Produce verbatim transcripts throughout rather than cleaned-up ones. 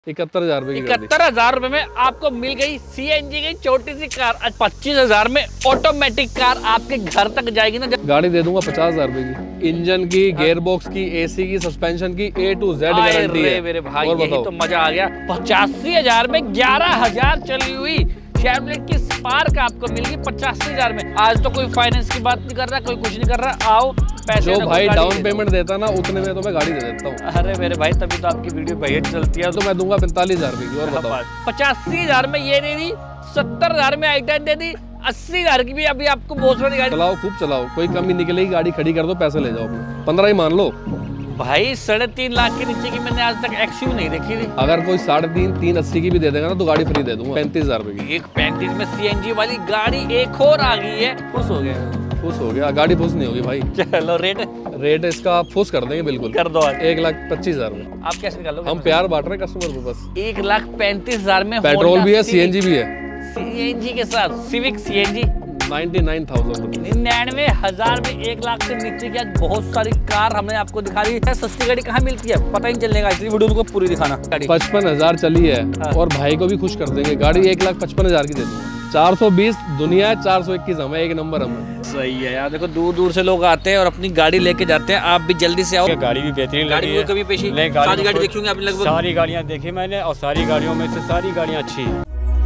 इकहत्तर हजार रुपए इकहत्तर हजार रुपए में आपको मिल गई सीएनजी की छोटी सी कार। पच्चीस हजार में ऑटोमेटिक कार आपके घर तक जाएगी ना। गाड़ी दे दूंगा पचास हजार रुपए की, इंजन की, गियर बॉक्स की, एसी की, सस्पेंशन की, ए टू जेड गारंटी है। मेरे भाई यही तो मजा आ गया। पचासी हजार में ग्यारह हजार चली हुई शेवरलेट की स्पार्क आपको मिलेगी पचासी हजार में। आज तो कोई फाइनेंस की बात नहीं कर रहा, कोई कुछ नहीं कर रहा। आओ पैसे जो भाई डाउन पेमेंट देता ना उतने में तो मैं गाड़ी दे देता हूँ। अरे मेरे भाई तभी तो आपकी वीडियो भैया चलती है। तो मैं दूंगा पैंतालीस हजार रुपए की। और बताओ पचासी हजार में ये दे दी, सत्तर हजार में आई टेन दे दी, अस्सी हजार की भी अभी आपको बहुत सारी गाड़ी। चलाओ खूब चलाओ, कोई कमी निकलेगी, गाड़ी खड़ी कर दो, पैसे ले जाओ, पंद्रह ही मान लो। भाई साढ़े तीन लाख के नीचे की मैंने आज तक एक्सयू नहीं देखी थी। अगर कोई साढ़े तीन तीन अस्सी की भी दे देगा ना तो गाड़ी फ्री दे दूंगा पैंतीस हजार रुपए की। एक पैंतीस में सीएनजी वाली गाड़ी एक और आ गई है। खुश हो गया? खुश हो गया। गाड़ी खुश नहीं होगी भाई। चलो रेट रेट इसका खुश कर देंगे, बिल्कुल कर दो। एक लाख पच्चीस हजार में। आप कैसे निकालोगे? हम प्यार बांट रहे हैं कस्टमर को बस। एक लाख पैंतीस हजार में पेट्रोल भी है, सीएनजी भी है। सीएनजी के साथ Civic CNG ninety nine thousand निन्यानवे हजार में एक लाख से नीचे की आज बहुत सारी कार हमने आपको दिखा दी है। सस्ती गाड़ी कहाँ मिलती है पता ही नहीं चलेगा, इसलिए वीडियो को पूरी दिखाना। पचपन हजार चली है। हाँ। और भाई को भी खुश कर देंगे। गाड़ी एक लाख पचपन हजार की दे दूंगा। चार सौ बीस दुनिया है, चार सौ इक्कीस हमें, एक नंबर हमें। सही है यार। देखो दूर दूर से लोग आते हैं और अपनी गाड़ी लेके जाते हैं। आप भी जल्दी से आओ। गाड़ी भी बेहतरीन लगी है। कभी पेशी सारी गाड़ी देखी होंगी आपने लगभग? सारी गाड़ियाँ देखी मैंने और सारी गाड़ियों में से सारी गाड़ियाँ अच्छी है।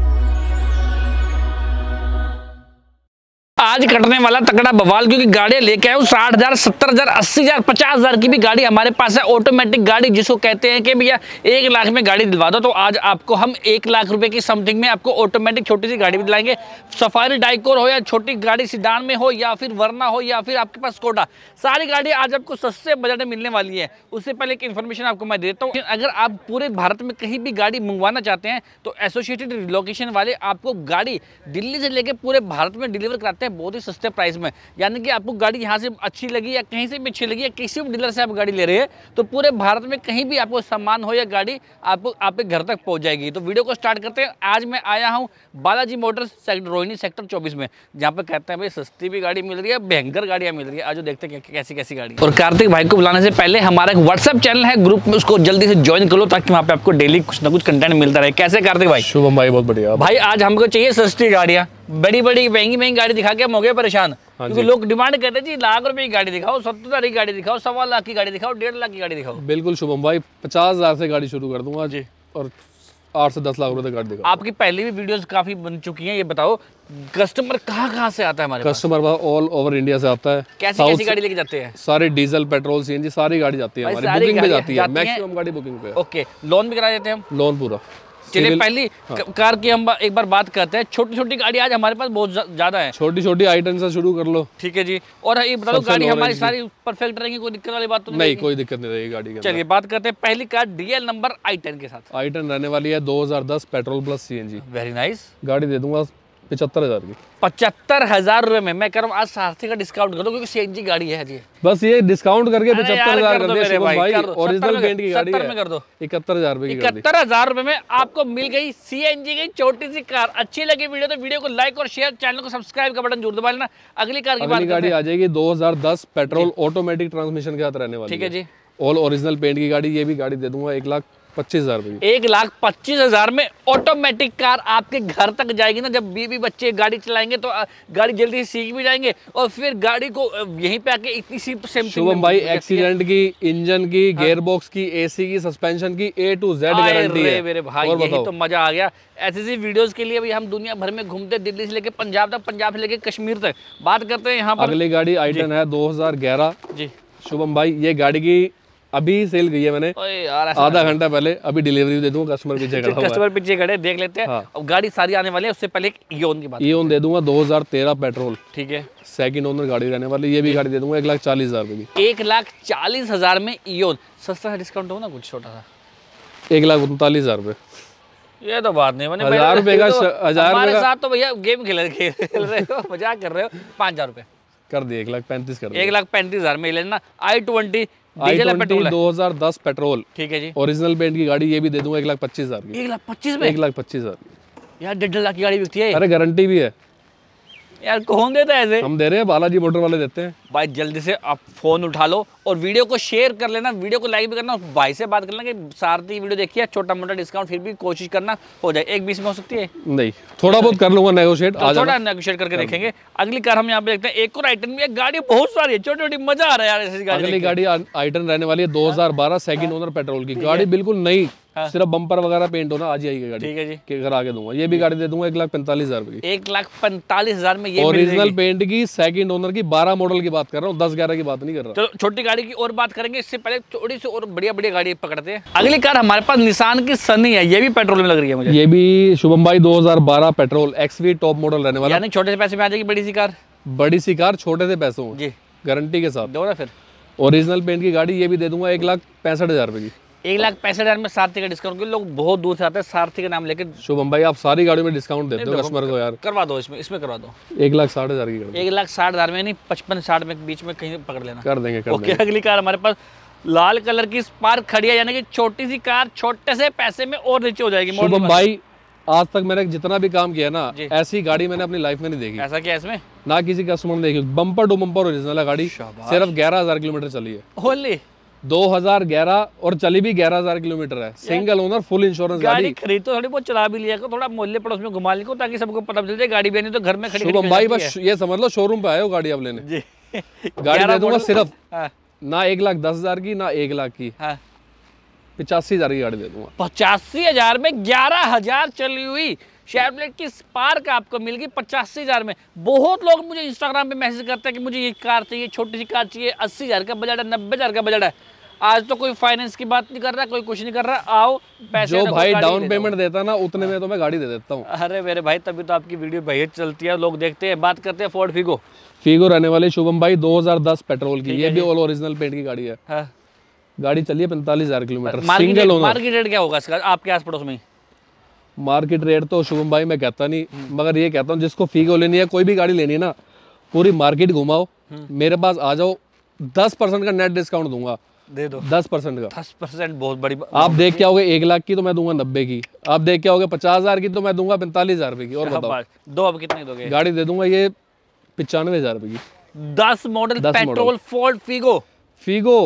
आज कटने वाला तगड़ा बवाल, क्योंकि गाड़ियां लेके आए साठ हजार, सत्तर हजार, अस्सी हजार, पचास हजार की भी गाड़ी हमारे पास है। ऑटोमेटिक गाड़ी जिसको कहते हैं कि भैया एक लाख में गाड़ी दिलवा दो, तो आज आपको हम एक लाख रुपए की समथिंग में आपको ऑटोमेटिक छोटी सी गाड़ी भी दिलाएंगे। सफारी डाइकोर हो या छोटी गाड़ी सिडान में हो या फिर वरना हो या फिर आपके पास स्कोडा, सारी गाड़ी आज आपको सस्ते बजट में मिलने वाली है। उससे पहले एक इन्फॉर्मेशन आपको मैं देता हूँ। अगर आप पूरे भारत में कहीं भी गाड़ी मंगवाना चाहते हैं तो एसोसिएटेड लोकेशन वाले आपको गाड़ी दिल्ली से लेकर पूरे भारत में डिलीवर कराते हैं बहुत ही सस्ते प्राइस में। यानी कि आपको गाड़ी यहाँ से अच्छी लगी या कहीं से भी अच्छी लगी या किसी भी डीलर से आप गाड़ी ले रहे हैं तो पूरे भारत में कहीं भी आपको सामान हो या गाड़ी आपको आपके घर तक पहुंच जाएगी। तो वीडियो को स्टार्ट करते हैं। आज मैं आया हूँ Balaji motors sector Rohini sector चौबीस में, जहाँ पे कहते हैं भाई सस्ती भी गाड़ी मिल रही है, भयंकर गाड़ियाँ मिल रही है। आज देखते हैं कैसी कैसी गाड़ी। और कार्तिक भाई को बुलाने से पहले हमारा एक व्हाट्सएप चैनल है ग्रुप में, उसको जल्दी से ज्वाइन कर लो ताकि वहाँ पे आपको डेली कुछ ना कुछ कंटेंट मिलता रहे। कैसे कार्तिक भाई? शुभम भाई बहुत बढ़िया भाई। आज हमको चाहिए सस्ती गाड़ियाँ, बड़ी बड़ी महंगी महंगी गाड़ी दिखा के हम हो गए परेशान। हाँ, क्योंकि लोग डिमांड करते हैं जी लाख रुपए की गाड़ी दिखाओ, सत्तर हजार की गाड़ी दिखाओ, सवा लाख की गाड़ी दिखाओ, डेढ़ लाख की गाड़ी दिखाओ। बिल्कुल शुभम भाई, पचास हजार से गाड़ी शुरू कर दूंगा जी, और आठ से दस लाख रुपए तक गाड़ी दिखाओ। आपकी पहले भी वीडियोस काफी बन चुकी हैं। ये बताओ कस्टमर कहाँ कहाँ से आता है हमारे? कस्टमर ऑल ओवर इंडिया से आता है। कैसी कैसी गाड़ी लेके जाते हैं? सारी डीजल, पेट्रोल, सीएनजी सारी गाड़ी जाती है हमारी। बुकिंग पे जाती है, मैक्सिमम गाड़ी बुकिंग पे। ओके, लोन भी करा देते हैं हम? लोन पूरा। चलिए पहली हाँ। कार की हम एक बार बात करते हैं। छोटी छोटी गाड़ी आज हमारे पास बहुत ज्यादा है। छोटी छोटी आई टेन से शुरू कर लो। ठीक है जी। और ये बता दो गाड़ी हमारी सारी परफेक्ट रहेगी, कोई दिक्कत वाली बात तो नहीं? नहीं, कोई दिक्कत नहीं रहेगी गाड़ी के। चलिए बात करते हैं पहली car DL number I ten के साथ। आई टेन रहने वाली है दो हजार दस petrol plus CNG. Very nice. गाड़ी दे दूंगा पचहत्तर हजार की। पचहत्तर हजार रुपए में मैं कह रहा हूँ आज सारथी का डिस्काउंट कर दो, क्योंकि सीएनजी गाड़ी है जी। बस ये डिस्काउंट करके पचहत्तर हजार कर दे भाई, भाई। ओरिजिनल पेंट की गाड़ी है। में कर दो इकहत्तर हजार रुपए की। इकहत्तर हजार रुपए में आपको मिल गई सीएनजी की छोटी सी कार। अच्छी लगी वीडियो तो वीडियो को लाइक और शेयर, चैनल को सब्सक्राइब का बटन जरूर दबा लेना। अगली कार की बात गाड़ी आ जाएगी दो हजार दस पेट्रोल ऑटोमेटिक ट्रांसमिशन के साथ रहने वाली। ठीक है जी। ऑल ओरिजिनल पेंट की गाड़ी, ये भी गाड़ी दे दूंगा एक लाख पच्चीस हजार रुपए। एक लाख पच्चीस हजार में ऑटोमेटिक कार आपके घर तक जाएगी ना। जब बीवी बच्चे गाड़ी चलाएंगे तो गाड़ी जल्दी से सीख भी जाएंगे और फिर गाड़ी को यहीं पे आके इतनी सी सेम। शुभम भाई एक्सीडेंट की, इंजन की, गियर बॉक्स की, एसी की, सस्पेंशन की, ए टू जेड गारंटी है। मेरे भाई यही तो मजा आ गया। ऐसी सी वीडियोस के लिए भी हम दुनिया भर में घूमते, दिल्ली से लेके पंजाब तक, पंजाब से लेके कश्मीर तक। बात करते हैं यहाँ पर। अगली गाड़ी आई टेन है दो हजार ग्यारह जी। शुभम भाई ये गाड़ी की अभी सेल गई है मैंने आधा घंटा पहले। अभी डिलीवरी दे दूंगा, कस्टमर पीछे खड़ा है। कस्टमर पीछे खड़े, देख लेते हैं। हाँ। अब गाड़ी सारी आने वाली है, उससे पहले एक इयोन की बात। इयोन दे दूंगा दो हजार तेरह पेट्रोल। ठीक है। सेकंड ओनर गाड़ी रहने वाली, ये भी गाड़ी दे दूंगा एक लाख चालीस हजार रुपए की। एक लाख चालीस हजार में इयोन। सस्ता डिस्काउंट हो ना कुछ छोटा सा? एक लाख उनतालीस हजार रुपए। ये तो बात नहीं, मैंने हजार रुपए का हजार हमारे साथ तो भैया गेम खेल खेल रहे हो, मजाक कर रहे हो। पाँच हजार रुपए कर दिए, एक लाख पैंतीस कर दिए। एक लाख पैंतीस हजार में लेना। आई ट्वेंटी आई ट्वेंटी दो हजार दस पेट्रोल। ठीक है जी। ओरिजिनल पेंट की गाड़ी, ये भी दे दूंगा एक लाख पच्चीस हजार की। एक लाख पच्चीस में? एक लाख पच्चीस हजार यार डेढ़ लाख की गाड़ी बिकती है। अरे गारंटी भी है। यार कौन देता है ऐसे? हम दे रहे हैं, बालाजी मोटर वाले देते हैं। भाई जल्दी से आप फोन उठा लो और वीडियो को शेयर कर लेना, वीडियो को लाइक भी करना, भाई से बात कर लेना कि सारथी वीडियो देखिए, छोटा मोटा डिस्काउंट फिर भी कोशिश करना हो जाए। एक बीस में हो सकती है? नहीं, थोड़ा बहुत कर लूंगा नेगोशिएट। तो थोड़ा नेगोशिएट करके देखेंगे। अगली कार हम यहाँ पे देखते हैं, एक और आइटन में गाड़ी बहुत सारी है, छोटी छोटी, मजा आ रहा है यार ऐसी गाड़ी। अगली गाड़ी आइटन रहने वाली है दो हजार बारह सेकंड ओनर पेट्रोल की गाड़ी, बिल्कुल नई, सिर्फ बम्पर वगैरह पेंट होना आज ही आएगी गाड़ी। ठीक है जी, के घर आगे दूंगा। ये भी गाड़ी दे दूंगा एक लाख पैंतालीस हजार की। एक लाख पैंतालीस हजार में ये ओरिजिनल पेंट की, सेकंड ओनर की, बारह मॉडल की बात कर रहा हूँ, दस ग्यारह की बात नहीं कर रहा। चलो छोटी गाड़ी की और बात करेंगे, इससे पहले थोड़ी सी और बढ़िया बढ़िया गाड़ी पकड़ते हैं। अगली कार हमारे पास निसान की सनी है, ये भी पेट्रोल में लग रही है मुझे। ये भी शुभम भाई दो हजार बारह पेट्रोल एक्सवी टॉप मॉडल रहने वाला। यानी छोटे से पैसे में आ जाएगी बड़ी सी कार। बड़ी सी कार छोटे से पैसों जी, गारंटी के साथ दो ना फिर। ओरिजिनल पेंट की गाड़ी ये भी दे दूंगा एक लाख पैंसठ हजार रुपए की। एक लाख पैंसठ हजार में सारथी का डिस्काउंट, के लोग बहुत दूर से आते हैं सारथी का नाम लेकर। शुभम भाई आप सारी गाड़ियों में डिस्काउंट देते हो कस्टमर को यार। करवा दो इसमें, इसमें करवा दो एक लाख साठ हजार की गाड़ी। एक लाख साठ हजार में नहीं, पचपन साठ में बीच में कहीं पकड़ लेना। कर देंगे कर ओके देंगे। अगली कार हमारे पास लाल कलर की स्पार्क खड़ी है, यानी कि छोटी सी कार छोटे से पैसे में और नीचे हो जाएगी। शुभम भाई आज तक मैंने जितना भी काम किया ना, जी। ऐसी गाड़ी मैंने अपनी लाइफ में नहीं देखी। ऐसा क्या इसमें? ना किसी कस्टमर ने देखी। बम्पर टू बम्पर ओरिजिनल है गाड़ी, सिर्फ ग्यारह हजार किलोमीटर चली है। होली दो हजार ग्यारह और चली भी ग्यारह हजार किलोमीटर है। सिंगल ओनर फुल इंश्योरेंस गाड़ी गाड़ी। खरीद तो थोड़ी बहुत चला भी लिया करो, थोड़ा मोहल्ले पड़ोस में घुमा लिया करो, ताकि सबको पता चल जाए गाड़ी भी नहीं तो घर में खड़ी खड़ी शुभम भाई बस ये समझ लो शोरूम पे आए हो गाड़ी अब लेने। जी गाड़ी दे दूंगा सिर्फ हाँ, ना एक लाख दस हजार की, ना एक लाख की, हाँ। पिचासी हजार की गाड़ी दे दूंगा। पचासी हजार में ग्यारह हजार चली हुई शेवरलेट की स्पार्क आपको मिल गई पचासी हजार में। बहुत लोग मुझे इंस्टाग्राम पे मैसेज करते हैं कि मुझे ये कार चाहिए, छोटी सी कार चाहिए, अस्सी हजार का बजट है, नब्बे हजार का बजट है। आज तो कोई फाइनेंस की बात नहीं कर रहा, कोई कुछ नहीं कर रहा, आओ पैसे जो भाई डाउन पेमेंट देता ना उतने में तो मैं गाड़ी दे देता हूँ। अरे मेरे भाई तभी तो आपकी वीडियो भैया चलती है, लोग देखते हैं। बात करते हैं फोर्ड फिगो। फिगो रहने वाली शुभम भाई दो हजार दस पेट्रोल की, ये भी ऑल ओरिजिनल पेंट की गाड़ी है। हाँ। गाड़ी चली है पैंतालीस हजार kilometre, market single owner. Market rate क्या होगा इसका आपके आस पड़ोस में? मार्केट रेट तो शुभम भाई मैं कहता नहीं, मगर ये कहता हूँ जिसको फिगो लेनी है, कोई भी गाड़ी लेनी है ना, पूरी मार्केट घुमाओ, मेरे पास आ जाओ, दस परसेंट का नेट डिस्काउंट दूंगा। दे दो दस परसेंट का। दस परसेंट बहुत बड़ी बात। आप देख के आओगे एक लाख की तो मैं दूंगा नब्बे की, आप देख के आओगे पचास हजार की तो मैं दूंगा पैंतालीस हजार रुपए की। और बताओ दो अब कितने दोगे? गाड़ी दे दूंगा ये पचानवे हजार रुपए की। दस model petrol Ford Figo. Figo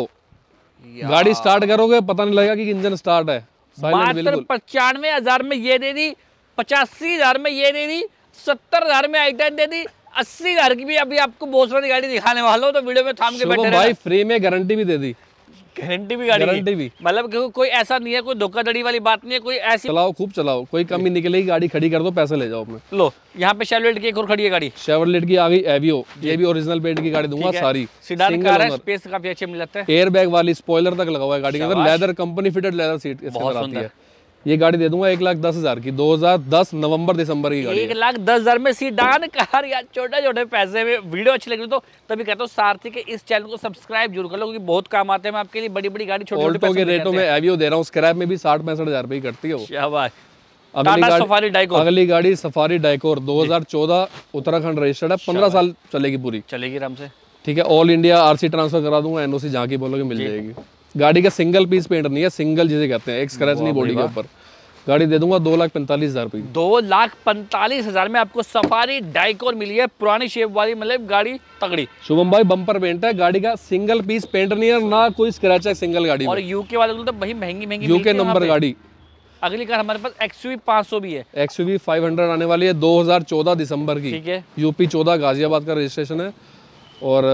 गाड़ी स्टार्ट करोगे पता नहीं लगेगा कि इंजन स्टार्ट है। मात्र पचानवे हजार में ये दे दी, पचासी हजार में ये दे दी, सत्तर हजार में आई टेन दे दी, अस्सी हजार की भी अभी आपको बहुत सारी गाड़ी दिखाने वाला हूँ, तो वीडियो में थाम के बैठे भाई फ्री में गारंटी भी दे दी। गारंटी भी गाड़ी गारंटी भी मतलब क्योंकि कोई ऐसा नहीं है, कोई धोखाधड़ी वाली बात नहीं है, कोई ऐसी। चलाओ खूब चलाओ, कोई कमी निकलेगी, गाड़ी खड़ी कर दो, पैसे ले जाओ अपने। लो यहाँ पे शेवरलेट की एक और खड़ी है गाड़ी, शेवरलेट की आ गई एवियो, ये भी ओरिजिनल पेंट की गाड़ी दूंगा सारी। सीडान कार है, स्पेस काफी अच्छे मिल जाता है, एयर बैग वाली, स्पॉइलर तक लगा हुआ है गाड़ी के अंदर, leather company fitted leather seat इसके अंदर आती है। ये गाड़ी दे दूंगा एक लाख दस हजार की, दो हजार दस नवंबर दिसंबर की गाड़ी। एक लाख दस हजार में सीडान कार यार, छोटे छोटे पैसे में। वीडियो अच्छी लगी तो तभी कहता हूँ सारथी के इस चैनल को सब्सक्राइब जरूर कर लो, क्योंकि बहुत काम आते हैं। मैं आपके लिए बड़ी बड़ी गाड़ी छोटे छोटे के रेटों में एवियो दे रहा हूँ, स्क्रैप में भी साठ पैंसठ हजार रुपए की करती है वो। शाबाश। अगली गाड़ी सफारी डाइकोर, अगली गाड़ी सफारी डाइकोर दो हजार चौदह उत्तराखंड रजिस्टर्ड है, पंद्रह साल चलेगी पूरी, चलेगी आराम से। ठीक है, ऑल इंडिया आरसी ट्रांसफर करा दूंगा, एनओसी जहाँ की बोलोगे मिल जाएगी। गाड़ी का सिंगल पीस पेंट नहीं है, सिंगल जिसे कहते हैं, एक स्क्रैच नहीं बॉडी के ऊपर। गाड़ी दे दूंगा दो लाख पैंतालीस हजार रुपए। दो लाख पैंतालीस हजार में आपको सफारी डाइकोर मिली है, पुरानी शेप वाली, मतलब गाड़ी तगड़ी। शुभम भाई बम्पर पेंट है गाड़ी का, सिंगल पीस पेंट नहीं है, ना कोई स्क्रैच है सिंगल गाड़ी में। और यूके वाले को तो भाई महंगी महंगी यूके नंबर गाड़ी। अगली कार हमारे पास एक्सयूवी पाँच सौ भी है, एक्सयूवी पाँच सौ आने वाली है दो हजार चौदह दिसंबर की, ठीक है, यूपी चौदह गाजियाबाद का रजिस्ट्रेशन है। और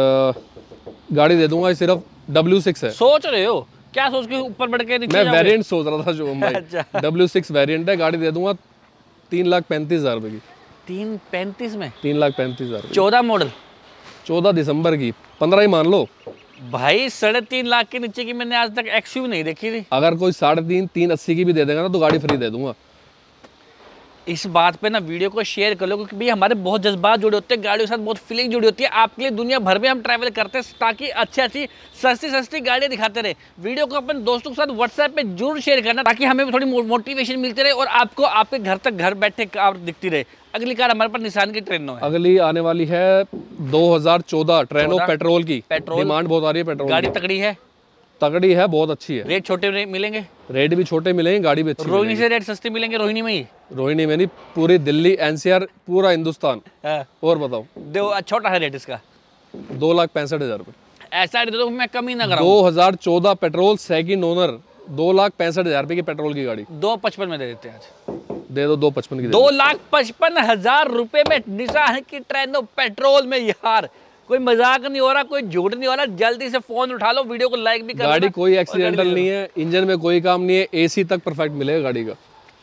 गाड़ी दे दूंगा सिर्फ डब्ल्यू सिक्स है। सोच रहे हो क्या? सोच के ऊपर बढ़ के मैं वेरिएंट सोच रहा था शुभम भाई। अच्छा। डब्ल्यू सिक्स वेरिएंट है, गाड़ी दे दूंगा तीन लाख पैंतीस हजार रुपए की। तीन पैंतीस में तीन लाख पैंतीस हजार चौदह मॉडल, चौदह दिसंबर की, पंद्रह ही मान लो भाई। साढ़े तीन लाख के नीचे की मैंने आज तक एक्सयूवी नहीं देखी थी। अगर कोई साढ़े तीन तीन अस्सी की भी दे देगा ना तो गाड़ी फ्री दे दूंगा। इस बात पे ना वीडियो को शेयर कर लो, क्योंकि भाई हमारे बहुत जज्बात जुड़े होते हैं, गाड़ियों के साथ बहुत फीलिंग जुड़ी होती है। आपके लिए दुनिया भर में हम ट्रैवल करते हैं ताकि अच्छी अच्छी सस्ती सस्ती गाड़ियाँ दिखाते रहे। वीडियो को अपने दोस्तों के साथ व्हाट्सएप पे जरूर शेयर करना, ताकि हमें थोड़ी मोटिवेशन मिलती रहे और आपको आपके घर तक घर बैठे कार दिखती रहे। अगली कार हमारे पास निसान की ट्रेनो है। अगली आने वाली है दो हजार चौदह ट्रेनो पेट्रोल की। पेट्रोल डिमांड बहुत आ रही है पेट्रोल। गाड़ी तगड़ी है, तगड़ी है, बहुत अच्छी है। रेट छोटे रे- मिलेंगे, रेट भी छोटे मिलेंगे, गाड़ी भी अच्छी रोहिणी से रेट सस्ते मिलेंगे। रोहिणी में ही, रोहिणी में नहीं, पूरी दिल्ली एनसीआर पूरा हिंदुस्तान। हाँ। और बताओ, दो छोटा है रेट इसका, दो लाख पैंसठ हजार रुपये। ऐसा रेट दो मैं कम ही ना कराऊं। दो हजार चौदह पेट्रोल सेकंड ओनर, दो लाख पैंसठ हजार रुपए की पेट्रोल की गाड़ी। दो पचपन में दे देते हैं आज, दे दो, दो पचपन की दे दो लाख पचपन हजार रुपए में निशान की ट्रेनो पेट्रोल में। यार कोई मजाक नहीं हो रहा, कोई झूठ नहीं हो रहा। जल्दी से फोन उठा लो, वीडियो को लाइक भी कर दो। गाड़ी लेना कोई और एक्सीडेंटल गाड़ी नहीं है, इंजन में कोई काम नहीं है, एसी तक परफेक्ट मिलेगा गाड़ी का।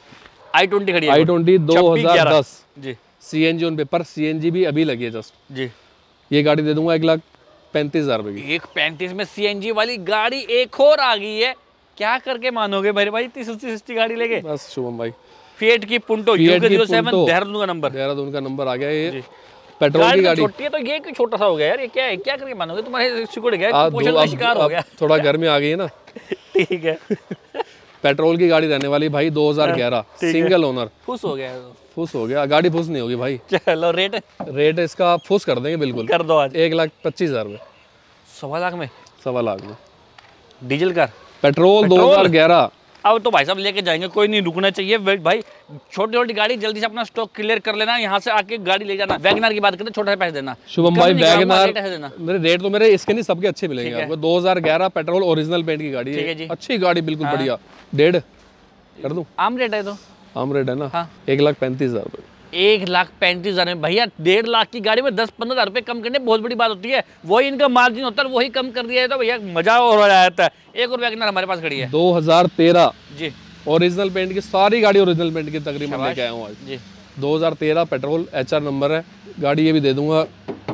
आई ट्वेंटी खड़ी है, आई ट्वेंटी दो हजार दस जी, सीएनजी ऑन पेपर, सीएनजी भी अभी लगी है जस्ट। जी, ये गाड़ी दे दूंगा एक लाख पैंतीस हजार रुपए की। एक पैंतीस में सीएनजी वाली गाड़ी एक और आ गई है। क्या करके मानोगे मेरे भाई, तीस सस्ती सस्ती गाड़ी लेके। बस शुभम भाई, फिएट की पुंटो Fiat की जीरो सेवन Punto। देहरादून का नंबर, देहरादून का नंबर आ गया। ये पेट्रोल की गाड़ी तो गाड़ी। छोटी है तो ये क्यों छोटा सा हो गया यार, ये क्या है, क्या करके मानोगे, तुम्हारे सिकुड़ गया, आ, कुपोषण दो- का अब- शिकार हो अब गया। थोड़ा गर्मी आ गई है ना। ठीक है, पेट्रोल की गाड़ी रहने वाली भाई, दो हजार ग्यारह सिंगल ओनर। खुश हो गया तो। फुस हो गया, गाड़ी फुस नहीं होगी भाई। चलो रेट रेट इसका फुस कर देंगे बिल्कुल, कर दो आज, एक लाख पच्चीस हजार रुपये, सवा लाख में सवा लाख में। Diesel car. पेट्रोल दो हजार ग्यारह। अब तो भाई साहब लेके जाएंगे, कोई नहीं रुकना चाहिए भाई। छोटी छोटी गाड़ी जल्दी से अपना स्टॉक क्लियर कर लेना, यहाँ से आके गाड़ी ले जाना। वैगनार की बात करें, छोटा सा पैसे देना। शुभम कम भाई नहीं कराऊंगा, वैगनार, रेट ऐसे देना। मेरे रेट तो मेरे इसके नहीं, सबके अच्छे मिलेंगे ठीक है। आपको। दो हजार ग्यारह पेट्रोल ओरिजिनल पेंट की गाड़ी ठीक है है, जी। अच्छी गाड़ी बिल्कुल बढ़िया। डेढ़ कर दूं, आम रेट है तो आम रेट है ना। हाँ। एक लाख पैंतीस हजार रुपये। एक लाख पैंतीस हजार में भैया, डेढ़ लाख की गाड़ी में दस पंद्रह हजार रुपए कम करने बहुत बड़ी बात होती है। वही इनका मार्जिन होता है, वही कम कर दिया है तो भैया मजा और आ जाता है। एक और वैगनर हमारे पास खड़ी है दो हजार तेरह जी, ओरिजिनल पेंट की, सारी गाड़ी ओरिजिनल पेंट की तकरीबन लेके आया हूँ आज। जी, दो हजार तेरह पेट्रोल एच आर नंबर है गाड़ी, ये भी दे दूंगा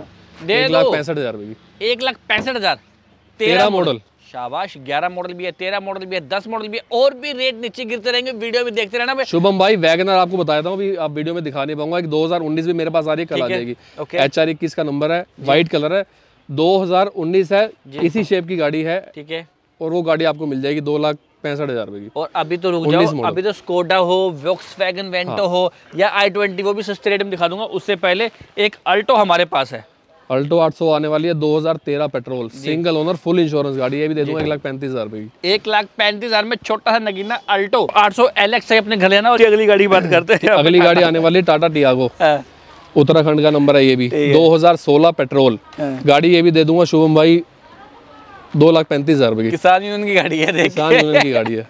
दे एक लाख दो पैंसठ हजार रुपये की। एक लाख पैंसठ हजार। तेरह मॉडल। शाबाश, ग्यारह मॉडल भी है, तेरह मॉडल भी है, दस मॉडल भी है, और भी रेट नीचे गिरते रहेंगे। वीडियो भी देखते रहना। शुभम भाई वैगनर आपको बताया था अभी, आप वीडियो में दिखा नहीं पाऊंगा। दो हजार उन्नीस भी मेरे पास आ रही है, कल आ जाएगी। ओके। एच आर इक्कीस का नंबर है, व्हाइट कलर है, दो हजार उन्नीस है, इसी शेप की गाड़ी है, ठीक है, और वो गाड़ी आपको मिल जाएगी दो लाख पैंसठ हजार रुपए की। और अभी तो रुक उन्नीस जाओ, मॉडल। अभी तो स्कोडा हो, वॉक्सवैगन वेंटो हो या आई ट्वेंटी, वो भी सस्ते रेट में दिखा दूंगा। उससे पहले एक अल्टो हमारे पास है, अल्टो आठ सौ आने वाली है, दो हजार तेरह petrol single owner full insurance गाड़ी, ये भी दे दूंगा एक लाख पैंतीस हजार रुपए की। एक लाख पैंतीस हजार में छोटा सा नगीना अल्टो आठ सौ एल एक्स है अपने घर लेना। और अगली गाड़ी की बात करते हैं। अगली गाड़ी आने वाली टाटा टियागो, हाँ, उत्तराखंड का नंबर है, ये भी दो हजार सोलह पेट्रोल गाड़ी, ये भी दे दूंगा शुभम भाई दो लाख पैंतीस हजार रुपए की। किसान यूनियन की गाड़ी है, किसान यूनियन की गाड़ी है।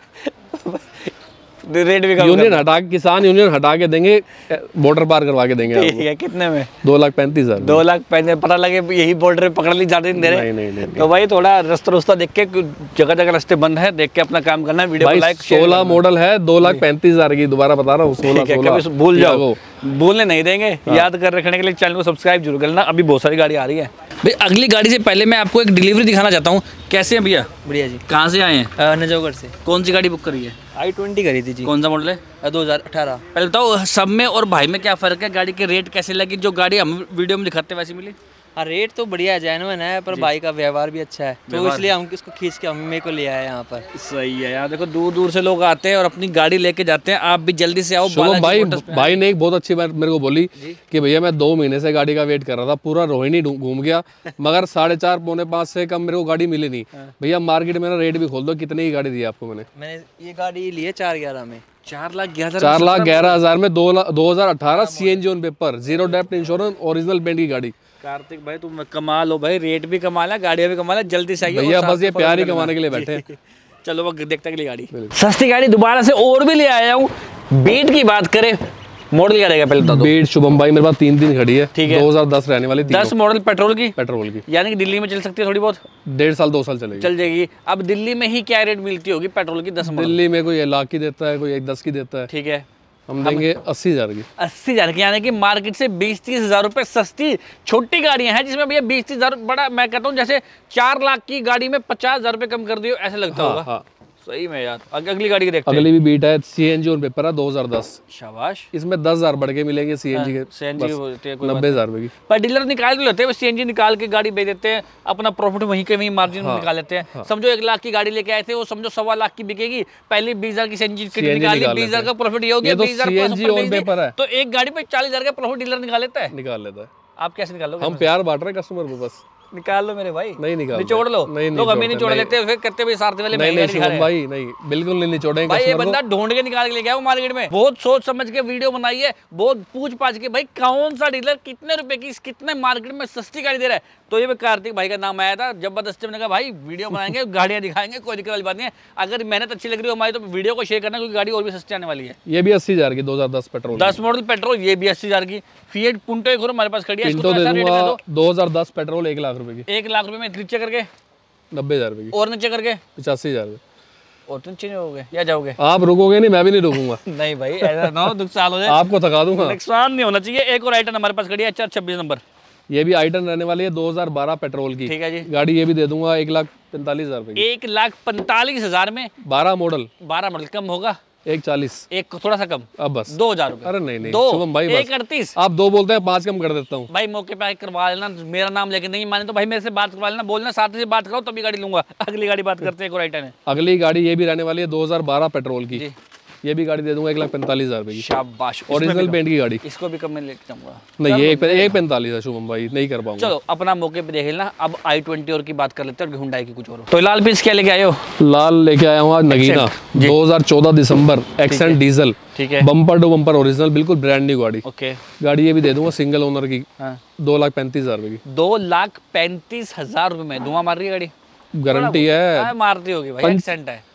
रेट भी कम यूनियन हटा के, किसान यूनियन हटा के देंगे, बॉर्डर पार करवा के देंगे ठीक आपको। है, कितने में? दो लाख पैंतीस हजार। दो लाख पैंतीस, पता लगे यही बॉर्डर पकड़ ली, ज्यादा नहीं दे रहे। नहीं नहीं नहीं तो भाई थोड़ा रास्ता रुस्ता देख के, जगह जगह रास्ते बंद है, देख के अपना काम करना। वीडियो को भाई लाइक सोलह मॉडल है, दो लाख पैंतीस हजार की, दोबारा बता रहा हूँ, सोलह ठीक है, सोलह कभी भूल जाओ, भूलने नहीं देंगे। याद कर रखने के लिए चैनल को सब्सक्राइब जरूर करना। अभी बहुत सारी गाड़ी आ रही है भाई। अगली गाड़ी से पहले मैं आपको एक डिलीवरी दिखाना चाहता हूँ। कैसे हैं भैया? बढ़िया जी। कहाँ से आए हैं? नजोगढ़ से। कौन सी गाड़ी बुक करी है? आई ट्वेंटी करी थी जी। कौन सा मॉडल है? दो हजार अठारह। पहले बताओ सब में और भाई में क्या फ़र्क है? गाड़ी के रेट कैसे लगी? जो गाड़ी हम वीडियो में दिखाते हैं वैसी मिली? हाँ, रेट तो बढ़िया है, जेन्युइन है, पर भाई का व्यवहार भी अच्छा है, तो इसलिए हम इसको खींच के हम मेरे को ले आए यहाँ पर। सही है यार, देखो दूर दूर से लोग आते हैं और अपनी गाड़ी लेके जाते हैं। आप भी जल्दी से आओ। शुभम भाई, भाई ने एक बहुत अच्छी बात मेरे को बोली कि भैया मैं दो महीने से गाड़ी का वेट कर रहा था, पूरा रोहिणी घूम गया, मगर साढ़े चार पौने पाँच से कम मेरे को गाड़ी मिली नहीं। भैया मार्केट में ना रेट भी खोल दो, कितने की गाड़ी दी आपको मैंने? मैंने ये गाड़ी ली है चार ग्यारह में। चार लाख ग्यारह चार लाख ग्यारह हजार में दो लाख दो हजार अठारह C N G on paper, zero डेप्ट इंश्योरेंस, ओरिजिनल पेंट की गाड़ी। कार्तिक भाई तुम कमाल हो भाई, रेट भी कमाल है, गाड़ियाँ भी कमाल है। जल्दी से आइए भैया, बस ये प्यार ही कमाने के लिए बैठे हैं। चलो वो देखते अगली गाड़ी। सस्ती गाड़ी दोबारा से और भी ले आया हूँ। बीट की बात करें, मॉडल क्या रहेगा पहले बता दो? बीट शुभम भाई मेरे पास तीन दिन खड़ी है, ठीक है। दो हजार दस रहने वाली, दस मॉडल पेट्रोल की, पेट्रोल की, यानी कि दिल्ली में चल सकती है थोड़ी बहुत, डेढ़ साल दो साल चलेगी, चल जाएगी। अब दिल्ली में ही क्या रेट मिलती होगी पेट्रोल की? दस मॉडल दिल्ली में कोई एक लाख की देता है, कोई एक दस की देता है, ठीक है, हम देंगे अस्सी हजार की। अस्सी हजार की, यानी कि मार्केट से बीस तीस हजार रुपए सस्ती छोटी गाड़ियां हैं, जिसमें भैया बीस तीस हजार बड़ा, मैं कहता हूँ जैसे चार लाख की गाड़ी में पचास हजार रुपए कम कर दियो, ऐसे लगता हाँ, होगा। हाँ। सही में यार। अग- अगली गाड़ी की देखते हैं। अगली भी बीट है, C N G on paper है, दो हजार दस। शाबाश। इसमें दस हजार बढ़ के मिलेंगे सी एन जी के, सीएनजी होती है कोई नब्बे हजार रुपए की। पर डीलर निकाल भी लेते हैं, सीएनजी निकाल के गाड़ी बेच देते हैं, अपना प्रॉफिट वहीं के वहीं मार्जिन में निकाल लेते हैं। समझो एक लाख की गाड़ी लेके आए थे, वो समझो सवा लाख की बिकेगी, पहले बीस हजार की सीएनजी निकाली, निकाल बीस हजार लेते का प्रॉफिट ये हो गया, ये तो बीस हजार सीएनजी ऑन पेपर है। तो एक गाड़ी पे चालीस हजार का प्रॉफिट डीलर निकाल लेता है। निकाल लेता है। आप कैसे निकालोगे? हम प्यार बांट रहे हैं कस्टमर को बस। निकाल लो मेरे भाई, नहीं निकाल, निचोड़ लो। नहीं लोग हमें निचोड़ लेते फिर करते हुए सारथी वाले नहीं नहीं शुभम भाई नहीं, बिल्कुल नहीं निचोड़ेंगे भाई। ये कस्टमर को। बंदा ढूंढ के निकाल के लेके आया मार्केट में, बहुत सोच समझ के वीडियो बनाई है, बहुत पूछ पाछ के भाई कौन सा डीलर कितने रुपए की कितने मार्केट में सस्ती गाड़ी दे रहा है। तो ये कार्तिक भाई का नाम आया था, जबरदस्ती मैंने कहा भाई वीडियो बनाएंगे गाड़ियां दिखाएंगे, कोई दिक्कत वाली बात नहीं है। अगर मेहनत अच्छी लग रही हो हमारी तो वीडियो को शेयर करना, क्योंकि गाड़ी और भी सस्ती आने वाली है। ये भी अस्सी हजार की दो हजार दस पेट्रोल, दस मॉडल पेट्रोल, ये भी अस्सी हजार की। फिएट पुंटो एक और हमारे पास खड़ी है, इसको पिंटो तो दे ऐसा रेट दूंगा दे दो, दो हजार दस पेट्रोल एक लाख रुपए की, एक लाख रुपए में नीचे करके नब्बे हजार रुपए की, और नीचे करके पचासी हजार रुपए। और तुम चेंज हो गए या जाओगे? आप रुकोगे नहीं, मैं भी नहीं रुकूंगा। नहीं भाई ऐसा ना हो नुकसान हो जाए, आपको थका दूंगा। नुकसान नहीं होना चाहिए। एक और आइटम हमारे पास खड़ी है एच आर छब्बीस नंबर, ये भी आइटन रहने वाली है दो हजार बारह पेट्रोल की, ठीक है जी। गाड़ी ये भी दे दूंगा एक लाख पैंतालीस हजार रुपए की, एक लाख पैंतालीस हजार में बारह मॉडल, बारह मॉडल। कम होगा? एक चालीस, एक थोड़ा सा कम, अब बस दो हजार रुपए। अरे नहीं नहीं दो शुभम भाई एक बस, अड़तीस। आप दो बोलते हैं पाँच कम कर देता हूँ। भाई मौके पे आके करवा लेना, मेरा नाम लेके नहीं माने तो भाई मेरे से बात करवा लेना, बोलना साथ से बात करो तभी गाड़ी लूंगा। अगली गाड़ी बात करते हैं, एक और आइटम है। अगली गाड़ी ये भी रहने वाली है दो हजार बारह पेट्रोल की, जी। ये भी गाड़ी दे दूंगा एक लाख पैंतालीस हजार रुपए की, शाबाश। ओरिजिनल पेंट की गाड़ी। इसको भी कम में लेके जाऊंगा। नहीं ये एक एक पैंतालीस है शुभम भाई, नहीं कर पाऊंगा। चलो अपना मौके पे देख लेना। अब आई ट्वेंटी और की बात कर लेते हैं, और हुंडई की कुछ और। तो लाल पीस क्या लेके आए हो? लाल लेके आया हूँ आज नगीना, दो हजार चौदह दिसंबर, एक्सेंट डीजल, ठीक है, बम्पर टू बम्पर ओरिजिनल, बिल्कुल ब्रांड न्यू गाड़ी। ओके। गाड़ी ये भी दे दूंगा सिंगल ओनर की, हाँ। दो लाख पैंतीस हजार रुपए की, दो लाख पैंतीस हजार रुपए में धुआं मार रही है गाड़ी, गारंटी है, हाँ, मारती होगी भाई, एक्सेंट है,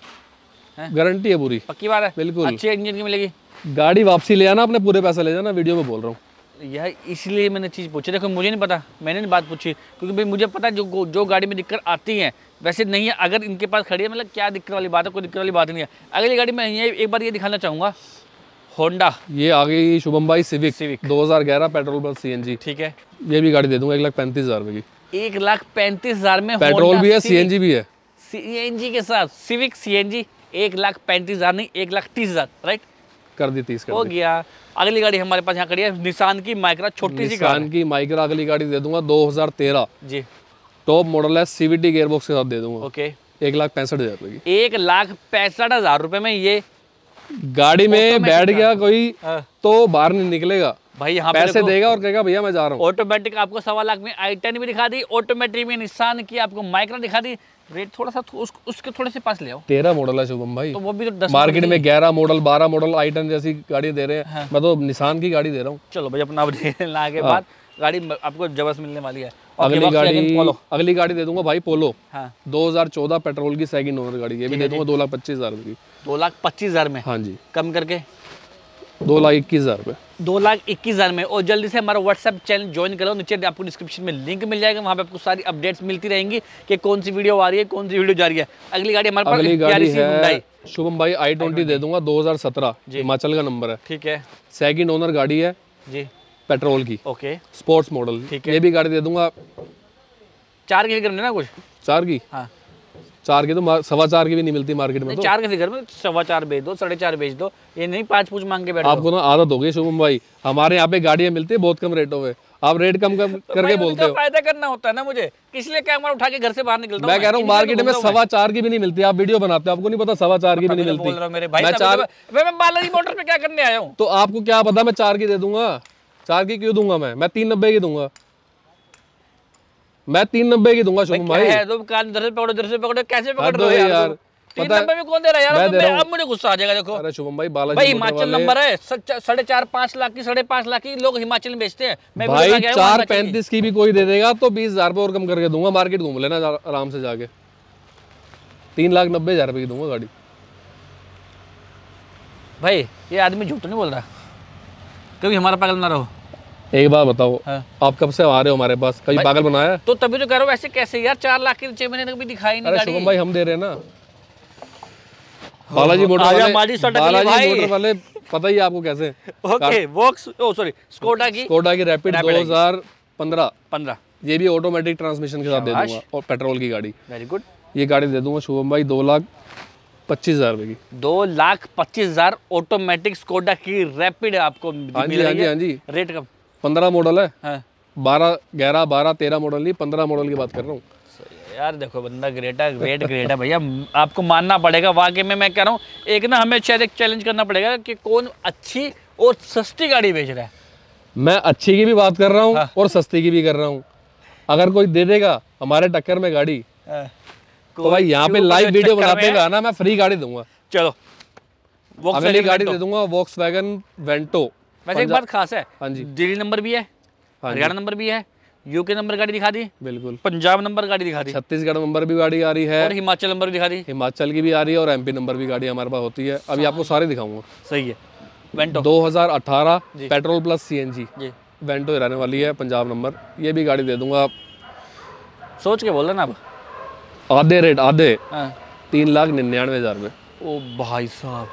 गारंटी है पूरी, पक्की बात है। बिल्कुल। अच्छी इंजन की मिलेगी गाड़ी, वापसी ले आना, अपने पूरे पैसे ले जाना, वीडियो में बोल रहा हूँ। यह इसलिए मैंने चीज़ पूछी। देखो मुझे नहीं पता, मैंने नहीं बात पूछी, क्योंकि भाई मुझे पता है जो जो गाड़ी में दिक्कत आती है वैसे नहीं है। अगर इनके पास खड़ी है मतलब क्या दिक्कत वाली बात है, कोई दिक्कत वाली बात नहीं है। अगली गाड़ी में ये एक बार ये दिखाना चाहूँगा, होंडा। ये आ गई शुभम भाई सिविक, सिविक दो हजार ग्यारह पेट्रोल प्लस सीएनजी, ठीक है। ये भी गाड़ी दे दूंगा एक लाख पैंतीस हजार रुपए की, एक लाख पैंतीस हजार में पेट्रोल भी है सीएनजी भी है, सीएनजी के साथ सिविक सीएनजी, एक लाख पैंतीस हजार नहीं एक लाख तीस हजार, राइट? कर दी तीस कर हो दी। गया। अगली गाड़ी हमारे पास यहाँ खड़ी है निसान की माइक्रा, छोटी सी कार निसान की माइक्रा, अगली गाड़ी दे दूंगा दो हजार तेरह, जी, टॉप मॉडल है, सीवीटी गियरबॉक्स के साथ दे दूंगा, ओके। एक लाख पैंसठ हजार रुपए की। एक लाख पैंसठ हजार रुपए में ये गाड़ी में बैठ गया कोई हाँ। तो बाहर नहीं निकलेगा, भाई यहाँ पे पैसे देखो, देगा और कहेगा भैया मैं जा रहा हूँ। ऑटोमेटिक आपको सवा लाख में आई टेन भी दिखा दी, ऑटोमेटिक में निसान की आपको माइक्रा दिखा दी। रेट थोड़ा सा उस, उसके थोड़े से पास ले आओ, तेरह मॉडल है शुभम भाई, तो वो भी तो दस मार्केट में ग्यारह मॉडल बारह मॉडल आई टेन जैसी गाड़ी दे रहे हैं, मैं तो निसान की गाड़ी दे रहा हूँ। चलो भाई अपना लेना के बाद गाड़ी आपको जबरदस्त मिलने वाली है। और अगली Gearbox गाड़ी Wagon Polo। अगली गाड़ी दे दूंगा भाई पोलो, हाँ, दो हजार चौदह पेट्रोल की सेकंड ओनर गाड़ी, ये भी दे दूंगा दो लाख पच्चीस हजार रुपए की, दो लाख पच्चीस हजार में हाँ जी, कम करके दो लाख इक्कीस हजार रुपए, दो लाख इक्कीस हजार में। और जल्दी से हमारा व्हाट्सएप चैनल ज्वाइन करो, नीचे आपको डिस्क्रिप्शन में लिंक मिल जाएगा, वहाँ पे आपको सारी अपडेट्स मिलती रहेंगी कि कौन सी वीडियो आ रही है, कौन सी वीडियो जा रही है। अगली गाड़ी हमारे पास अगली गाड़ी प्यारी सी Hyundai, है शुभम भाई आई ट्वेंटी दे दूंगा दो हजार सत्रह, हिमाचल का नंबर है, ठीक है सेकंड ओनर गाड़ी है, जी, पेट्रोल की, ओके। स्पोर्ट्स मॉडल, ठीक है। ये भी गाड़ी दे दूंगा चार के फिगर में ना कुछ, चार की, हाँ चार की तो मा- सवा चार की भी नहीं मिलती मार्केट में, नहीं, तो चार के फिगर में सवा चार बेच दो, साढ़े चार बेच दो, ये नहीं पाँच पूछ मांग के बैठो। आपको ना आदत हो गई शुभम भाई, हमारे यहाँ पे गाड़ियाँ मिलती है बहुत कम रेटों में, आप रेट कम कम तो करके बोलते हो। फायदा करना होता है ना मुझे, इसलिए कैमरा उठा के घर से बाहर निकलता मैं कह रहा हूँ मार्केट में सवा चार की भी नहीं मिलती, आप वीडियो बनाते हो, आपको नहीं पता सवा चार की भी नहीं मिलती। बोल रहा हूँ मेरे भाई, मैं तभी चार, तो मैं मैं बालाजी मोटर पे क्या करने आया हूँ। तो आपको क्या पता, मैं चार की दे दूंगा, चार की क्यों दूंगा मैं मैं तीन नब्बे की दूंगा, मैं तीन नब्बे की दूंगा शुभम भाई। है तुम कान इधर से पकड़ो इधर से पकड़ो, कैसे पकड़ हद रहे हो हो गई यार, यार, तुम? तीन पता है- नब्बे में कौन दे रहा है यार, मैं तो दे मैं- रहा हूँ। अब मुझे गुस्सा आ जाएगा। देखो अरे शुभम भाई बालाजी भाई मोटर हिमाचल वाले- नंबर है, स- साढ़े चार पाँच लाख की, साढ़े पाँच लाख की लोग हिमाचल में बेचते हैं। मैं भी भाई लगा के आया हूँ चार हिमाचल की। पैंतीस की भी कोई दे देगा तो बीस हजार रुपये और कम करके दूंगा, मार्केट घूम लेना जा- आराम से जाके, तीन लाख नब्बे हजार रुपये की दूंगा गाड़ी। भाई ये आदमी झूठ नहीं बोल रहा, कभी हमारा पागल ना रहो। एक बात बताओ, हाँ। आप कब से आ रहे हो हमारे पास, कभी पागल बनाया है? तो तभी तो कह रहा हूँ, ऐसे कैसे यार, चार लाख की छह महीने तक भी दिखाई नहीं अरे गाड़ी। शुभम भाई हम दे रहे हैं ना, बालाजी मोटर आजा वाले, माजी सटक ली बालाजी भाई। मोटर वाले पता ही है आपको कैसे। ओके वॉक्स ओ सॉरी स्कोडा की स्कोडा की रैपिड Rapid दो हजार पंद्रह, पंद्रह, ये भी ऑटोमेटिक ट्रांसमिशन के साथ दे शाबाश। दूंगा और पेट्रोल की गाड़ी, वेरी गुड। ये गाड़ी दे दूंगा शुभम भाई दो लाख पच्चीस हजार रुपए की। दो लाख पच्चीस हजार ऑटोमेटिक स्कोडा की रैपिड आपको हाँ मिल जी हाँ रही जी है। हाँ जी, रेट कम, पंद्रह मॉडल है, हाँ बारह ग्यारह बारह तेरह मॉडल नहीं, पंद्रह मॉडल की बात कर रहा हूँ। यार देखो बंदा ग्रेट है, ग्रेट ग्रेट है भैया, आपको मानना पड़ेगा वाकई में। मैं कह रहा हूँ एक ना हमें शायद एक चैलेंज करना पड़ेगा कि कौन अच्छी और सस्ती गाड़ी बेच रहा है। मैं अच्छी की भी बात कर रहा हूँ हाँ। और सस्ती की भी कर रहा हूँ, अगर कोई दे देगा हमारे टक्कर में गाड़ी तो भाई यहाँ पे लाइव वीडियो बनाते हुए आना, मैं फ्री गाड़ी दूंगा। चलो अगली गाड़ी दे दूंगा वॉक्सवैगन वेंटो। वैसे एक बात खास है, हाँ जी, दिल्ली नंबर भी है, हरियाणा नंबर भी है, यूके नंबर गाड़ी दिखा दी, बिल्कुल पंजाब नंबर गाड़ी दिखा दी, छत्तीसगढ़ नंबर भी गाड़ी आ रही है, और हिमाचल नंबर भी दिखा दी, हिमाचल की भी आ रही है, और एमपी नंबर भी गाड़ी हमारे पास होती है। अभी आपको सारे दिखाऊंगा। सही है। वेंटो दो हज़ार अठारह पेट्रोल प्लस सीएनजी जी, वेंटो रहने वाली है, पंजाब नंबर। ये भी गाड़ी दे दूंगा। सोच के बोल रहे ना अब, आधे रेट आधे हाँ। तीन लाख निन्यानवे हजार में। ओ भाई साहब,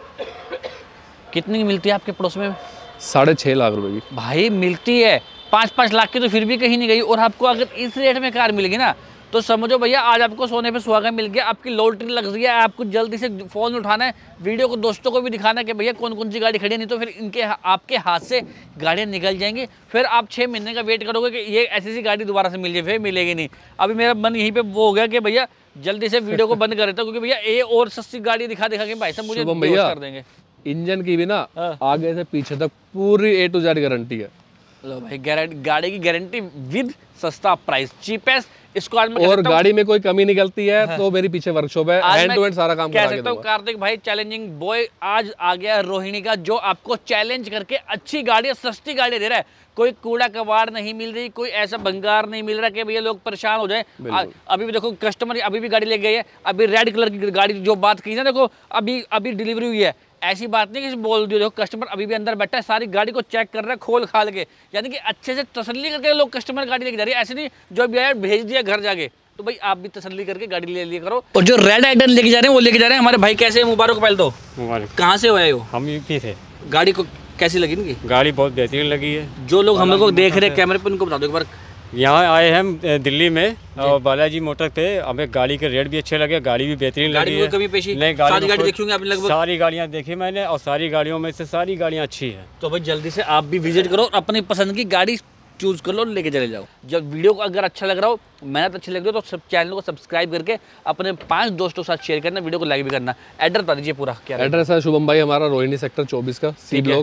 कितनी की मिलती है आपके पड़ोस में? साढ़े छः लाख रुपए की भाई मिलती है। पाँच पाँच लाख की तो फिर भी कहीं नहीं गई, और आपको अगर इस रेट में कार मिलेगी ना तो समझो भैया आज आपको सोने पे सुहागा मिल गया, आपकी लॉटरी लग रही है। आपको जल्दी से फ़ोन उठाना है, वीडियो को दोस्तों को भी दिखाना है कि भैया कौन कौन सी गाड़ी खड़ी है, नहीं तो फिर इनके आपके हाथ से गाड़ियाँ निकल जाएंगी। फिर आप छः महीने का वेट करोगे कि ये ऐसी सी गाड़ी दोबारा से मिल जाए, फिर मिलेगी नहीं। अभी मेरा मन यहीं पर वो हो गया कि भैया जल्दी से वीडियो को बंद कर देता हूँ, क्योंकि भैया ये और सस्ती गाड़ी दिखा दिखा के भाई साहब मुझे भैया कर देंगे। इंजन की भी ना आगे से पीछे तक पूरी ए टू जेड गारंटी है। लो भाई, गाड़ी की गारंटी विद सस्ता प्राइस, चीपेस्ट। इसको आज मैं और गाड़ी में कोई कमी निकलती है हाँ। तो मेरी पीछे वर्कशॉप है, हैंड टू हैंड सारा काम करा के दूंगा। कार्तिक भाई चैलेंजिंग बॉय आज आ गया रोहिणी का, जो आपको चैलेंज करके अच्छी गाड़ी, सस्ती गाड़ी दे रहा है। कोई कूड़ा कबाड़ नहीं मिल रही, कोई ऐसा भंगार नहीं मिल रहा कि भैया लोग परेशान हो जाए। अभी भी देखो कस्टमर अभी भी गाड़ी ले गई है, अभी रेड कलर की गाड़ी जो बात की ना, देखो अभी अभी डिलीवरी हुई है। ऐसी बात नहीं कि बोल दियो, देखो कस्टमर अभी भी अंदर बैठा है, सारी गाड़ी को चेक कर रहा है खोल खाल के, यानी कि अच्छे से तसल्ली करके लोग कस्टमर गाड़ी लेके जा रही है। ऐसे नहीं जो भी आया भेज दिया घर जाके, तो भाई आप भी तसल्ली करके गाड़ी ले लिया करो। और जो रेड आइडन लेके जा रहे हैं वो लेके जा रहे हैं हमारे भाई। कैसे मुबारक पहले तो, कहाँ से हुआ है वो? हम यूपी थे। गाड़ी को कैसी लगी इनकी? गाड़ी बहुत बेहतरीन लगी है। जो लोग हम लोग को देख रहे हैं कैमरे पे उनको बता दो एक बार। यहाँ आए हैं दिल्ली में और बालाजी मोटर पे, हमें गाड़ी के रेट भी अच्छे लगे, गाड़ी भी बेहतरीन लगी है। कमी पेशी नहीं, सारी गाड़ी देखी होंगी आपने लगभग? सारी गाड़ियाँ देखी मैंने, और सारी गाड़ियों में से सारी गाड़ियाँ अच्छी हैं। तो भाई जल्दी से आप भी विजिट करो, अपनी पसंद की गाड़ी चूज कर लो, लेके चले जाओ। जब वीडियो को अगर अच्छा लग रहा हो, मेहनत अच्छी लग रही हो, तो सब चैनल को सब्सक्राइब करके अपने पांच दोस्तों के साथ शेयर करना, वीडियो को लाइक भी करना। एड्रेस बता दीजिए पूरा। क्या एड्रेस है शुभम भाई हमारा, रोहिणी सेक्टर चौबीस का, सी ब्लॉक,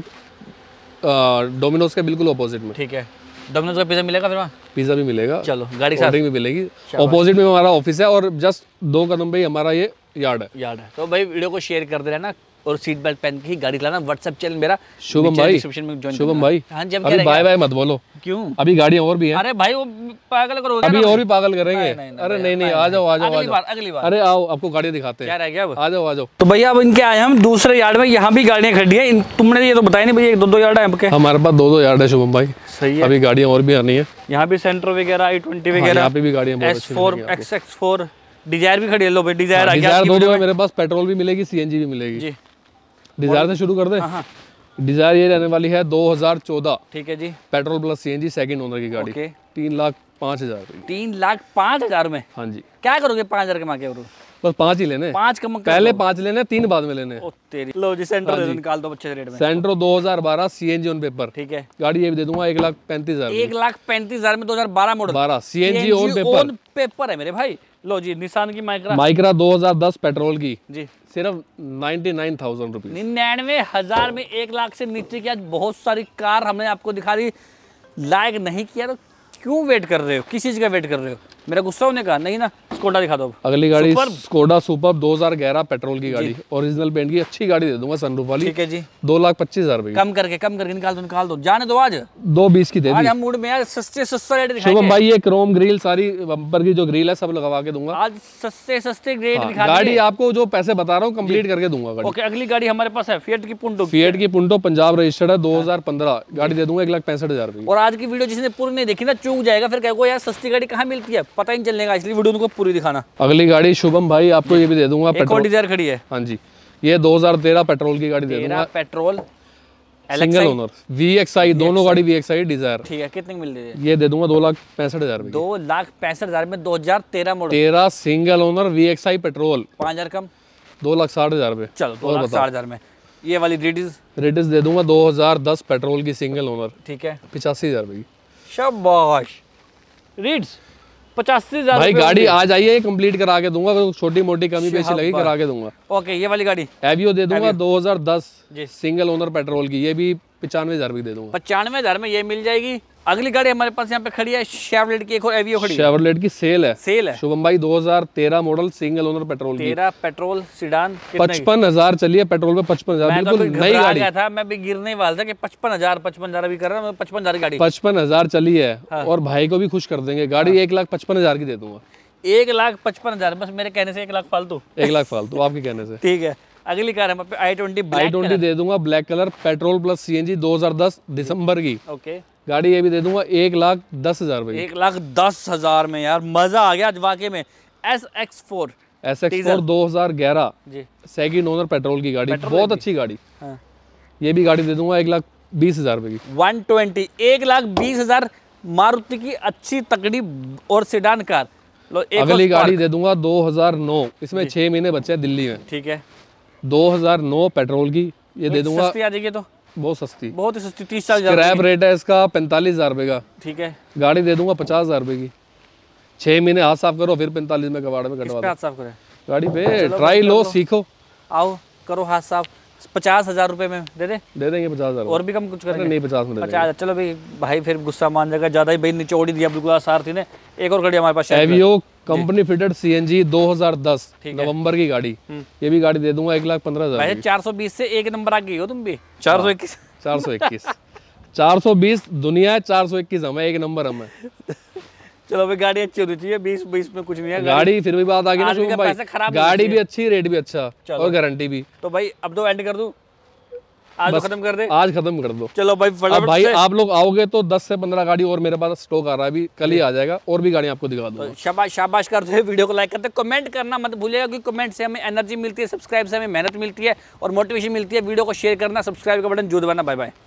डोमिनोज के बिल्कुल ऑपोजिट में। ठीक है, डोमिनोज का पिज़्ज़ा मिलेगा फिर वहाँ? पिज़्ज़ा भी मिलेगा, चलो गाड़ी साथ भी मिलेगी। ऑपोजिट में हमारा ऑफिस है और जस्ट दो कदम पे ही हमारा ये यार्ड है यार्ड है तो भाई वीडियो को शेयर कर दे रहना, और सीट बेल्ट पहन के ही गाड़ी चलाना। व्हाट्सएप चैनल मेरा शुभम भाई, शुभम भाई हाँ जी। अभी बाय बाय मत बोलो, क्यों? अभी गाड़ियाँ और भी हैं। अरे भाई वो पागल करो, अभी और भी पागल करेंगे। अरे नहीं नहीं, आ जाओ आ जाओ अगली बार, अगली बार। अरे आओ, आपको गाड़ी दिखाते हैं। क्या रह गया अब? आ जाओ आ जाओ। तो भैया अब इनके आए हम दूसरे यार्ड में, यहाँ भी गाड़ियाँ खड़ी हैं। तुमने ये तो बताया नहीं भैया, दो दो यार्ड है आपके? हमारे पास दो दो यार्ड है शुभम भाई। सही है। अभी गाड़ियाँ और भी आनी है। यहाँ भी सेंट्रो वगैरह, आई ट्वेंटी वगैरह, यहाँ पे भी गाड़ियाँ बहुत अच्छी four X X four Dzire भी खड़ी है। लो भाई डिजायर डिजायर दो दो है मेरे पास, पेट्रोल भी मिलेगी, सीएनजी भी मिलेगी जी। डिजायर से शुरू कर दे। हाँ। डिजायर ये रहने वाली है दो हज़ार चौदह, ठीक है जी, petrol plus CNG, second owner की गाड़ी, तीन लाख पाँच हजार तीन लाख पाँच हजार में। हाँ जी। क्या करोगे पाँच हजार कमा के? बस पाँच ही लेने, पाँच कम पहले पाँच लेने, तीन बाद में लेने। ओ तेरी। लो जी सेंट्रो दे दो, निकाल दो अच्छे रेट में। सेंट्रो दो हज़ार बारह सीएनजी ऑन पेपर, ठीक है। गाड़ी ये भी दे दूंगा एक लाख पैंतीस हजार एक लाख पैंतीस हजार में दो हजार बारह मॉडल, बारह सीएनजी ऑन पेपर पेपर है मेरे भाई। लो जी निसान की माइक्रा, माइक्रा दो हज़ार दस पेट्रोल की जी, सिर्फ नाइन्टी नाइन थाउजेंड रुपीज, निन्यानवे हजार में। एक लाख से नीचे की आज बहुत सारी कार हमने आपको दिखा दी, लाइक नहीं किया तो क्यों वेट कर रहे हो? किस चीज का वेट कर रहे हो? मेरा गुस्सा होने का नहीं ना। स्कोडा दिखा दो। अगली गाड़ी स्कोडा सुपर दो हज़ार ग्यारह पेट्रोल की गाड़ी, ओरिजिनल पेंट की, अच्छी गाड़ी दे दूंगा सनरूफ वाली। ठीक है जी, दो लाख पच्चीस हजार रुपए। कम करके कम करके निकाल दो, निकाल दो, जाने दो। आज दो बीस की दे दी। आज हम मूड में यार सस्ते सस्ता रेट दिखाएंगे। शुभम भाई ये क्रोम ग्रिल सारी बम्पर की जो ग्रिल है सब लगवा के दूंगा आज, सस्ते सस्ते रेट दिखा देंगे। गाड़ी आपको जो पैसे बता रहा हूँ कंप्लीट करके दूंगा गाड़ी। ओके, अगली गाड़ी हमारे पास है फिएट की पुंटो। फिएट की पुंटो पंजाब रजिस्टर्ड है, दो हज़ार पंद्रह, गाड़ी दे दूंगा एक लाख पैंसठ हजार रुपए। और आज की वीडियो जिसने पूरी नहीं देखी ना चूक जाएगा, फिर कहोगे यार सस्ती गाड़ी कहाँ मिलती है, पता ही नहीं चलेगा, इसलिए वीडियो उनको पूरी दिखाना। अगली गाड़ी शुभम भाई आपको ये भी दे दूंगा, एक और डिजायर खड़ी है। हाँ जी, ये दो हज़ार तेरह पेट्रोल की गाड़ी दे दूंगा, petrol single owner, V X I, दोनों गाड़ी वी एक्स आई डिजायर। ठीक है, कितने की मिल रही है? ये दे दूंगा दो लाख पैंसठ हजार रुपए। दो लाख पैंसठ हजार में दो हजार तेरह मॉडल, तेरह single owner V X I petrol, पाँच हजार कम, दो लाख साठ हजार रुपए। चलो दो लाख साठ हजार में ये वाली रेडिस रेडिस दे दूंगा दो हज़ार दस पेट्रोल की सिंगल ओनर, ठीक है, पिचासी हजार रुपए की। शाबाश। रीड्स पचासी हजार भाई गाड़ी आ जाइए कंप्लीट करा के दूंगा, छोटी मोटी कमी पेशी लगी करा के दूंगा। ओके, ये वाली गाड़ी एवियो दे दूंगा दो हज़ार दस सिंगल ओनर पेट्रोल की, ये भी पचानवे हजार भी दे दूंगा। पचानवे हजार में ये मिल जाएगी। अगली गाड़ी हमारे पास यहाँ पे खड़ी है शेवरलेट की, एक और एवियो खड़ी है। शेवरलेट की सेल है, सेल है। शुभम भाई दो हज़ार तेरह मॉडल सिंगल ओनर पेट्रोल की, तेरह पेट्रोल सीडान, पचपन हजार चलिए पेट्रोल पे, पचपन हजार मैं तो बिल्कुल अभी नई घबरा गाड़ी। गया था, मैं भी गिरने वाला था कि पचपन हजार पचपन हजार अभी कर रहा हूँ, पचपन हजार की गाड़ी पचपन हजार चली है और भाई को भी खुश कर देंगे। गाड़ी एक लाख पचपन हजार की दे दूंगा। एक लाख पचपन हजार बस मेरे कहने से, एक लाख फालतू। एक लाख फालतू आपके कहने से। ठीक है, अगली कार है आई ट्वेंटी आई ट्वेंटी दे दूंगा black colour, petrol plus CNG, दो हज़ार दस दिसंबर की ओके। गाड़ी। ये भी दे दूंगा एक लाख दस हजार भाई। एक लाख दस हजार में यार मजा आ गया आज वाकई में। S X four S X four दो हज़ार ग्यारह जी, सेकंड ओनर पेट्रोल की गाड़ी, बहुत अच्छी गाड़ी। हाँ। ये भी गाड़ी दे दूंगा एक लाख बीस हजार रुपए की। वन ट्वेंटी एक लाख बीस हजार मारुति की अच्छी तकड़ी और सेडान कार। लो एक अगली गाड़ी दे दूंगा दो हज़ार नौ, इसमें छह महीने बचे हैं दिल्ली में। ठीक है, दो हज़ार नौ पेट्रोल की ये दे दूंगा, सस्ती आ जाएगी तो बहुत सस्ती, बहुत ही सस्ती, तीस चालीस हजार स्क्रैप रेट है इसका पैंतालीस हजार रुपए का। ठीक है, गाड़ी दे दूंगा पचास हजार रुपए की। छह महीने हाथ साफ करो फिर पैंतालीस में कबाड़ में कटवा पे दो हाथ साफ करें गाड़ी पे। ट्राई लो, सीखो, आओ करो हाथ साफ। पचास हजार रुपए में दे दे, दे देंगे पचास हजार। और भी कम कुछ करेंगे? नहीं पचास में दे पचास। चलो भाई, भाई फिर गुस्सा मान जाएगा ज्यादा ही, भाई निचोड़ ही दिया बिल्कुल आसार थी ने। एक और गाड़ी हमारे पास देंगे। एवियो कंपनी फिटेड सीएनजी दो हज़ार दस नवंबर की गाड़ी, ये भी गाड़ी दे दूंगा एक लाख पंद्रह हजार। वैसे चार सौ बीस से एक नंबर आ गई हो तुम भी। चार सौ इक्कीस चार सौ इक्कीस चार सौ बीस दुनिया है, चार सौ इक्कीस हमें, एक नंबर हमें। चलो भाई, गाड़ी अच्छी होनी चाहिए, बीस बीस में कुछ नहीं है गाड़ी। फिर भी बात आ गई ना आदमी का शुभम भाई, पैसा खराब नहीं गाड़ी होनी भी अच्छी, रेट भी अच्छा और गारंटी भी। तो भाई अब तो एंड कर दूं, आज तो खत्म कर दे। आज खत्म कर दो। चलो भाई अब फटाफट भाई से। आप लोग आओगे तो दस से पंद्रह गाड़ी और मेरे पास स्टॉक आ रहा है, अभी कल ही आ जाएगा, और भी गाड़ी आपको दिखा दूंगा। शाबाश शाबाश करते हुए वीडियो को लाइक करते, कमेंट करना मत भूलिएगा, क्योंकि कमेंट से हमें एनर्जी मिलती है, सब्सक्राइब से हमें मेहनत मिलती है और मोटिवेशन मिलती है। वीडियो को शेयर करना, सब्सक्राइब का बटन जो दबाना। Bye bye.